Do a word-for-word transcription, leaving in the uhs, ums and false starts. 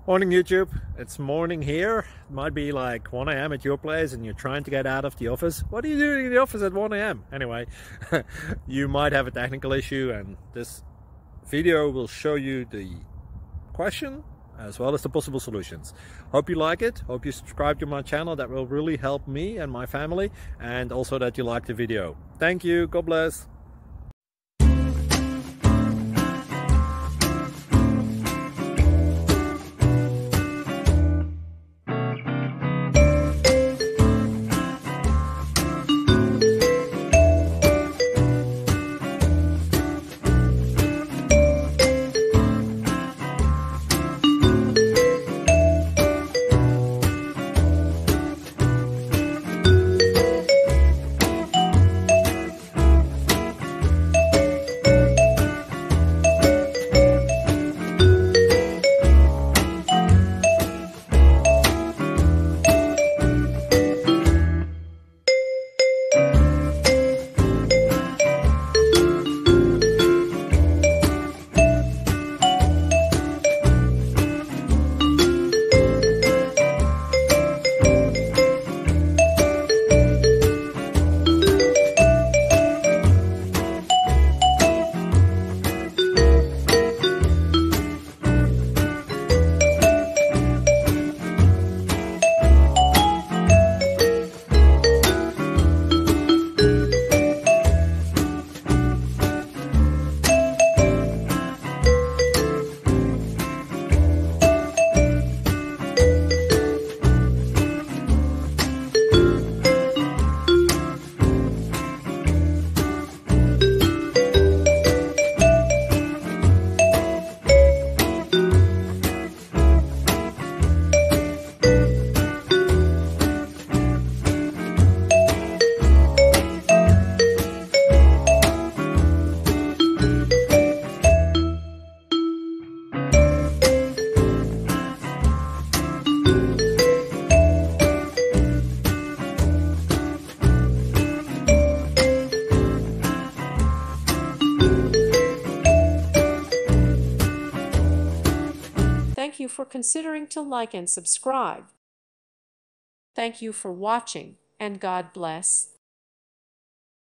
Morning YouTube, it's morning here. It might be like one A M at your place and you're trying to get out of the office. What are you doing in the office at one A M? Anyway, you might have a technical issue and this video will show you the question as well as the possible solutions. Hope you like it, hope you subscribe to my channel. That will really help me and my family, and also that you like the video. Thank you, God bless. Thank you for considering to like and subscribe. Thank you for watching, and God bless.